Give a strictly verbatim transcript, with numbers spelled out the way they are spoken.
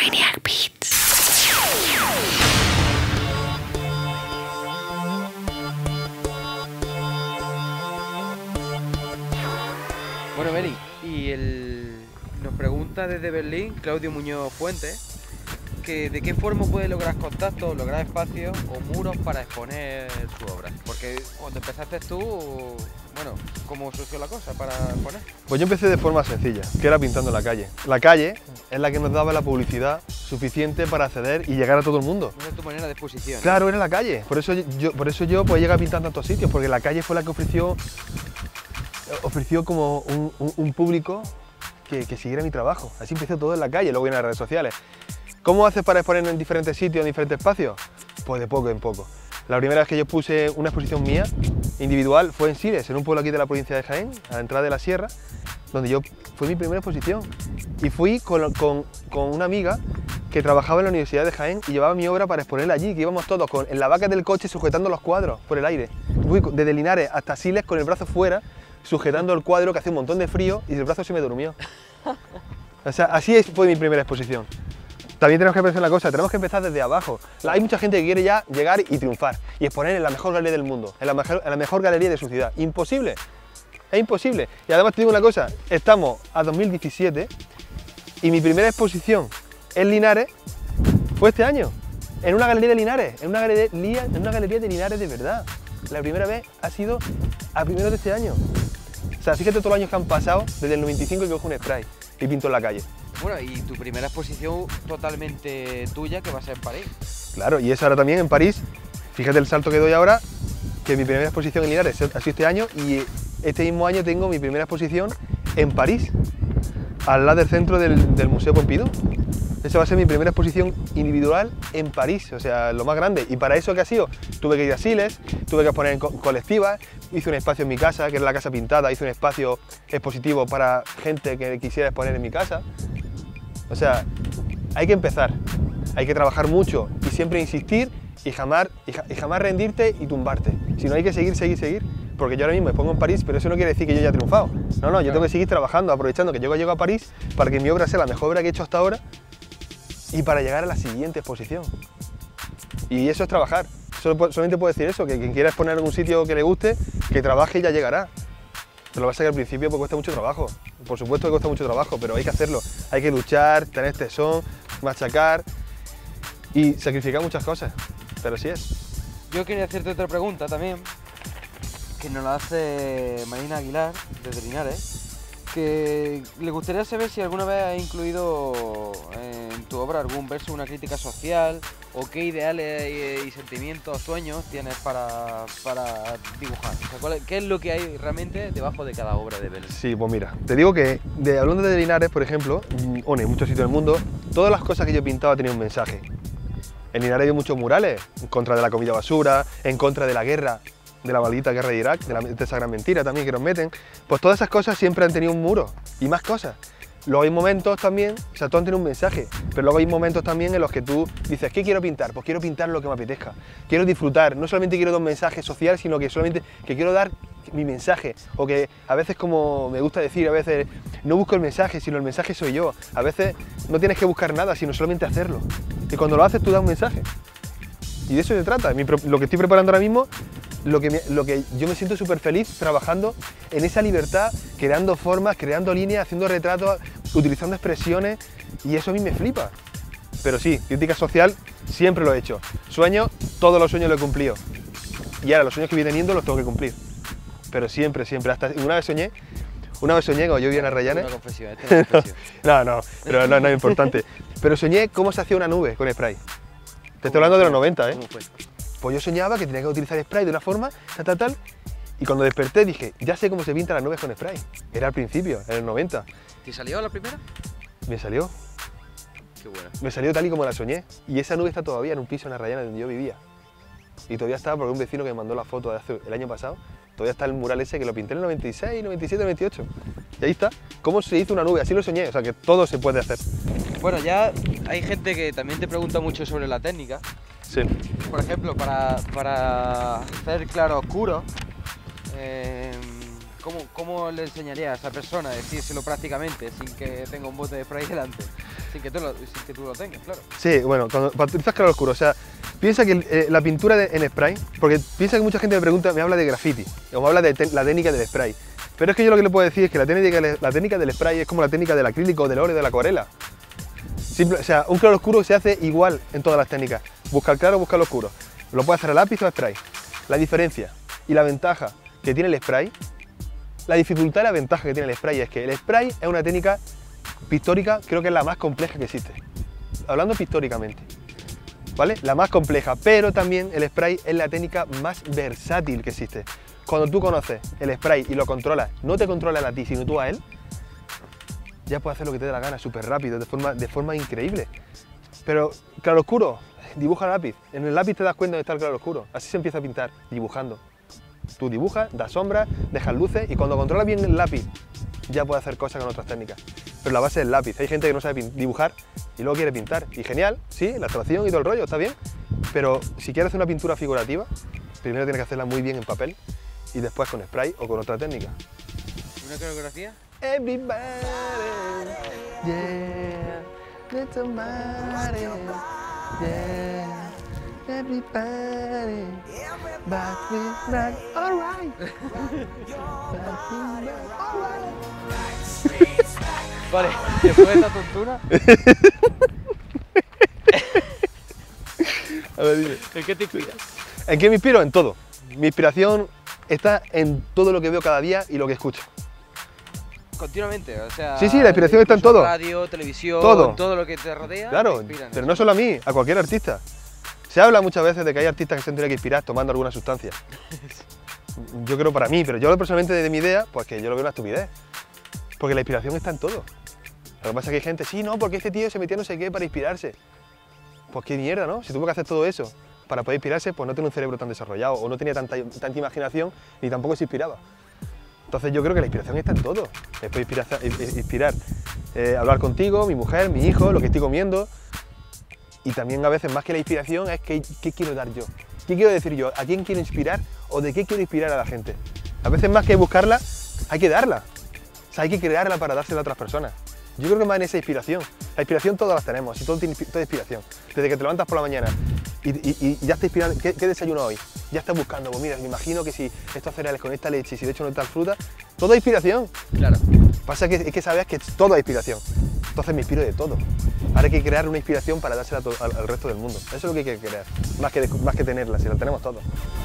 Brainiac Beats. Bueno, Beni, y el... nos pregunta desde Berlín Claudio Muñoz Fuentes que de qué forma puede lograr contactos, lograr espacios o muros para exponer su obra. Porque cuando empezaste tú, bueno, ¿cómo surgió la cosa para exponer? Pues yo empecé de forma sencilla, que era pintando en la calle. La calle es la que nos daba la publicidad suficiente para acceder y llegar a todo el mundo. Esa es tu manera de exposición. Claro, era la calle. Por eso yo, por eso yo pues, llegué a pintar en tantos sitios, porque la calle fue la que ofreció, ofreció como un, un, un público que, que siguiera mi trabajo. Así empezó todo en la calle, luego en las redes sociales. ¿Cómo haces para exponer en diferentes sitios, en diferentes espacios? Pues de poco en poco. La primera vez que yo puse una exposición mía, individual, fue en Sires, en un pueblo aquí de la provincia de Jaén, a la entrada de la sierra, donde yo fue mi primera exposición. Y fui con, con, con una amiga que trabajaba en la Universidad de Jaén y llevaba mi obra para exponerla allí, que íbamos todos con, en la vaca del coche sujetando los cuadros por el aire. Fui desde Linares hasta Siles con el brazo fuera, sujetando el cuadro que hacía un montón de frío y el brazo se me durmió. O sea, así fue mi primera exposición. También tenemos que pensar una cosa, tenemos que empezar desde abajo. Hay mucha gente que quiere ya llegar y triunfar y exponer en la mejor galería del mundo, en la mejor, en la mejor galería de su ciudad. Imposible, es imposible. Y además te digo una cosa, estamos a dos mil diecisiete y mi primera exposición en Linares fue este año, en una galería de Linares, en una galería, en una galería de Linares de verdad. La primera vez ha sido a primeros de este año. O sea, fíjate todos los años que han pasado desde el noventa y cinco que cojo un spray y pinto en la calle. Bueno, y tu primera exposición totalmente tuya, que va a ser en París. Claro, y es ahora también en París. Fíjate el salto que doy ahora, que mi primera exposición en Linares ha sido este año y este mismo año tengo mi primera exposición en París, al lado del centro del, del Museo Pompidou. Esa va a ser mi primera exposición individual en París, o sea, lo más grande. Y para eso, ¿qué ha sido? Tuve que ir a Siles, tuve que exponer en co colectivas, hice un espacio en mi casa, que era la casa pintada, hice un espacio expositivo para gente que quisiera exponer en mi casa. O sea, hay que empezar, hay que trabajar mucho y siempre insistir y jamás, y, ja, y jamás rendirte y tumbarte. Si no, hay que seguir, seguir, seguir. Porque yo ahora mismo me pongo en París, pero eso no quiere decir que yo ya he triunfado. No, no, yo tengo que seguir trabajando, aprovechando que yo llego a París para que mi obra sea la mejor obra que he hecho hasta ahora y para llegar a la siguiente exposición. Y eso es trabajar. Solo, solamente puedo decir eso, que quien quiera exponer en algún sitio que le guste, que trabaje y ya llegará. Pero lo que pasa es que al principio pues, cuesta mucho trabajo. Por supuesto que cuesta mucho trabajo, pero hay que hacerlo. Hay que luchar, tener tesón, machacar y sacrificar muchas cosas. Pero sí es. Yo quería hacerte otra pregunta también, que nos la hace Marina Aguilar, desde Linares, que le gustaría saber si alguna vez has incluido en tu obra algún verso, una crítica social, o qué ideales y, y sentimientos, sueños tienes para, para dibujar. O sea, ¿cuál es, ¿qué es lo que hay realmente debajo de cada obra de Vélez? Sí, pues mira, te digo que de, hablando de Linares, por ejemplo, o en muchos sitios del mundo, todas las cosas que yo he pintado tenían un mensaje. En Linares hay muchos murales en contra de la comida basura, en contra de la guerra, de la maldita guerra de Irak, de, la, de esa gran mentira también que nos meten. Pues todas esas cosas siempre han tenido un muro y más cosas. Luego hay momentos también, o sea, todos tienen un mensaje, pero luego hay momentos también en los que tú dices, ¿qué quiero pintar? Pues quiero pintar lo que me apetezca. Quiero disfrutar, no solamente quiero dar un mensaje social, sino que solamente que quiero dar mi mensaje. O que a veces, como me gusta decir, a veces no busco el mensaje, sino el mensaje soy yo. A veces no tienes que buscar nada, sino solamente hacerlo. Y cuando lo haces, tú das un mensaje. Y de eso se trata. Mi, lo que estoy preparando ahora mismo, lo que, me, lo que yo me siento súper feliz trabajando en esa libertad, creando formas, creando líneas, haciendo retratos, utilizando expresiones, y eso a mí me flipa. Pero sí, crítica social siempre lo he hecho. Sueños, todos los sueños los he cumplido. Y ahora los sueños que voy teniendo los tengo que cumplir. Pero siempre, siempre. Hasta una vez soñé, una vez soñé, cuando yo vivía en Arrayanes. Una confesión, esta es una confesión. no, no, pero no, no es importante. Pero soñé cómo se hacía una nube con spray. Te estoy hablando de los noventa, ¿eh? Pues yo soñaba que tenía que utilizar spray de una forma, tal, tal, tal. Y cuando desperté dije, ya sé cómo se pintan las nubes con spray. Era al principio, en el noventa. ¿Te salió la primera? Me salió. Qué buena. Me salió tal y como la soñé. Y esa nube está todavía en un piso en Arrayanes donde yo vivía. Y todavía está porque un vecino que me mandó la foto de hace, el año pasado, todavía está el mural ese que lo pinté en el noventa y seis, noventa y siete, noventa y ocho. Y ahí está. ¿Cómo se hizo una nube? Así lo soñé. O sea que todo se puede hacer. Bueno, ya hay gente que también te pregunta mucho sobre la técnica. Sí. Por ejemplo, para, para hacer claro oscuro, eh, ¿cómo, ¿cómo le enseñaría a esa persona a decírselo prácticamente sin que tenga un bote de spray delante? Sin que tú lo, sin que tú lo tengas, claro. Sí, bueno, cuando, para utilizar claroscuro, o sea, piensa que eh, la pintura de, en spray, porque piensa que mucha gente me pregunta, me habla de graffiti, o me habla de te, la técnica del spray. Pero es que yo lo que le puedo decir es que la técnica, la técnica del spray es como la técnica del acrílico, del óleo, de la acuarela. Simple, o sea, un claroscuro se hace igual en todas las técnicas. Busca el claro, busca el oscuro. Lo puedes hacer a lápiz o a spray. La diferencia y la ventaja que tiene el spray, la dificultad y la ventaja que tiene el spray es que el spray es una técnica pictórica, creo que es la más compleja que existe. Hablando pictóricamente, ¿vale? La más compleja, pero también el spray es la técnica más versátil que existe. Cuando tú conoces el spray y lo controlas, no te controla él a ti, sino tú a él, ya puedes hacer lo que te dé la gana, súper rápido, de forma, de forma increíble. Pero claroscuro, dibuja a lápiz. En el lápiz te das cuenta de está el claroscuro. Así se empieza a pintar, dibujando. Tú dibujas, das sombras, dejas luces y cuando controlas bien el lápiz, ya puedes hacer cosas con otras técnicas. Pero la base es el lápiz. Hay gente que no sabe dibujar y luego quiere pintar. Y genial, sí, la abstracción y todo el rollo, está bien. Pero si quieres hacer una pintura figurativa, primero tienes que hacerla muy bien en papel y después con spray o con otra técnica. ¿Una coreografía? Everybody, yeah, let somebody, yeah, everybody, back with back, alright, back with back, alright. Vale, después de esta tontura, A ver, dime. ¿en qué te inspiras? ¿En qué me inspiro? En todo. Mi inspiración está en todo lo que veo cada día y lo que escucho. Continuamente, o sea... Sí, sí, la inspiración está en incluso todo. Radio, televisión, Todo. todo lo que te rodea. Claro, te inspiran, pero ¿no? no solo a mí, a cualquier artista. Se habla muchas veces de que hay artistas que se tienen que inspirar tomando alguna sustancia. Yo creo para mí, pero yo personalmente de mi idea, pues que yo lo veo una estupidez. Porque la inspiración está en todo. Lo que pasa es que hay gente, sí, no, porque este tío se metió no sé qué para inspirarse. Pues qué mierda, ¿no? Si tuvo que hacer todo eso para poder inspirarse, pues no tiene un cerebro tan desarrollado o no tenía tanta, tanta imaginación ni tampoco se inspiraba. Entonces yo creo que la inspiración está en todo. Me puede inspirar, inspirar eh, hablar contigo, mi mujer, mi hijo, lo que estoy comiendo. Y también a veces más que la inspiración es que, qué quiero dar yo. ¿Qué quiero decir yo? ¿A quién quiero inspirar o de qué quiero inspirar a la gente? A veces más que buscarla, hay que darla. O sea, hay que crearla para dársela a otras personas. Yo creo que más en esa inspiración. La inspiración todas las tenemos y todo tiene toda inspiración. Desde que te levantas por la mañana y, y, y ya estás inspirando. ¿Qué, ¿Qué desayuno hoy? Ya estás buscando, pues mira, me imagino que si estos cereales con esta leche y si le echo una tal fruta, todo es inspiración. Claro. Pasa que es que sabes que todo es inspiración. Entonces me inspiro de todo. Ahora hay que crear una inspiración para dársela al, al resto del mundo. Eso es lo que hay que crear, más que, más que tenerla, si la tenemos todos.